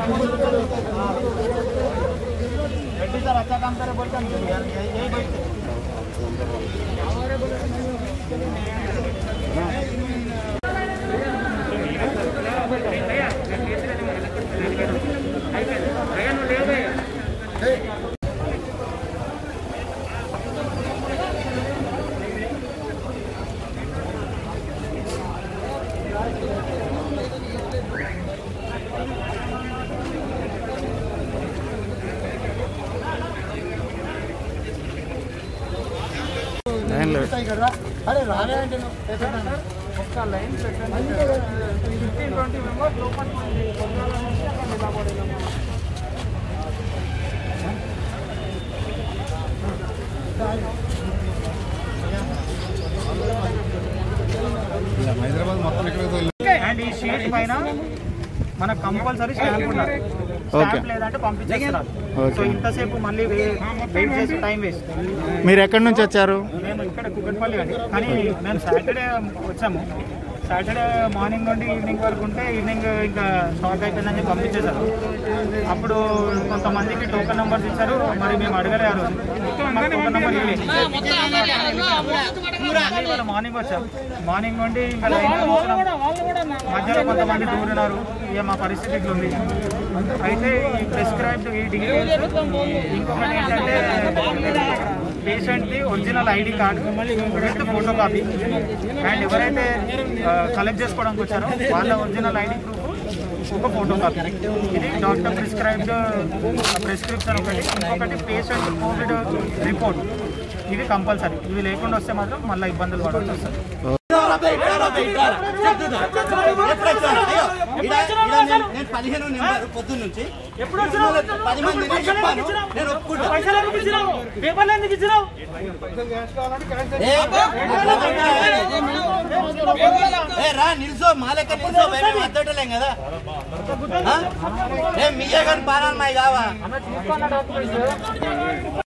sir अच्छा काम करे बोलते हैं यार यही बोलते अरे रावे అంటే ఒక్క లైన్ పెట్టండి 15-20 మెంబర్స్ లోపల హైదరాబాద్ మొత్తం ఇక్కడ అండ్ ఈ షీట్ పైన మన కంపల్సరీ స్టాంప్ ఉండాలి స్టాంప్ లేదంటే పంపించేస్తారు సో ఇంతసేపు మళ్ళీ వెయిట్ చేసి టైం వేస్ట్ మీరు ఎక్కడి నుంచి వచ్చారు మేము ఇక్కడ కుక్కట్పల్లి అండి కానీ మేము సాటర్డే వచ్చాము సాటర్డే మార్నింగ్ నుండి ఈవినింగ్ వరకు ఉంటే ఈవినింగ్ ఇంకా స్టాక్ అయిపోయిందని పంపించేశారు అప్పుడు కొంతమందికి టోకెన్ నెంబర్స్ ఇచ్చారు మరి మేము అడగలే ఆ రోజు టోకెన్ నెంబర్ ఇవాళ మార్నింగ్ వచ్చాము మార్నింగ్ నుండి ఇంకా మధ్యలో కొంతమంది దూరినారు ఇక మా పరిస్థితి ఇట్లా ఉంది అయితే ఈ ప్రిస్క్రైబ్డ్ ఈ డీటెయిల్స్ ఇంకొకటి ఏంటంటే పేషెంట్ది original ID card with photo copy and ఎవరైతే కలెక్ట్ చేసుకోవడానికి వచ్చారో వాళ్ళ ఒరిజినల్ ఐడి ప్రూఫ్ ఒక ఫోటో కాపీ ఇది డాక్టర్ ప్రిస్క్రైబ్డ్ ప్రిస్క్రిప్షన్ ఒకటి ఇంకొకటి పేషెంట్ కోవిడ్ రిపోర్ట్ ఇవి కంపల్సరీ ఇవి లేకుండా వస్తే మాత్రం మళ్ళీ ఇబ్బందులు పడాల్సి వస్తుంది నేను 15 నెంబర్ పొద్దున్న నుంచి 10 మంది చెప్పాను నేను రా నిల్చో మా లెక్క నిల్చో మేము అద్దటలేం కదా మీయే కానీ పారాలు మాయి కావా